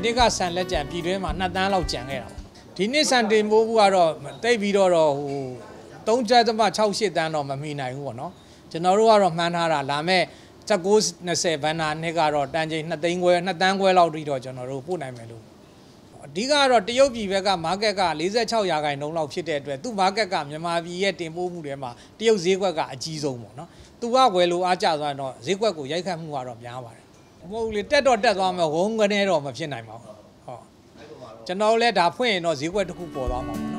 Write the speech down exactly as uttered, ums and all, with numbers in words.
နေ့ကဆန်လက်ကြံပြည်တွင်းမှာနှစ်တန်းလောက်ကျန်ခဲ့တာဒီနေ့ဆန်တင်ပိုးဘူးကတော့တိတ်ပြီးတော့ဟိုသုံးကျပ်သမ၆၈တန်းတော့မမီနိုင်ဘူးပေါ့နော်ကျွန်တော်တို့ကတော့မှန်းထားတာလာမဲ့၁၉ ၂၀ဘန်နာနှစ်ကတော့တန်ချိန်နှစ်သိန်းခွဲနှစ်တန်းခွဲလောက်ပြီးတော့ကျွန်တော်တို့ပို့နိုင်မယ်လို့အဓိကတော့တရုတ်ပြည်ဘက်က market က၄၆ရာခိုင်နှုန်းလောက်ဖြစ်တဲ့အတွက်သူ့ market ကမြန်မာပြည်ရဲ့တင်ပို့မှုတွေမှာတရုတ်ဈေးကွက်ကအကြီးဆုံးပေါ့နော်သူကဝယ်လို့အားကျသွားတော့ဈေးကွက်ကိုရိုက်ခတ်မှုကတော့များပါတယ်မဟုတ်လေတက်တော့တက်သွားမယ်ဝုန်းကနေတော့မဖြစ်နိုင်ပါဘူးဟုတ်ကျွန်တော်လည်းဒါဖွင့်ရင်တော့ဈေးကွက်တစ်ခုပေါ်သွားမှာ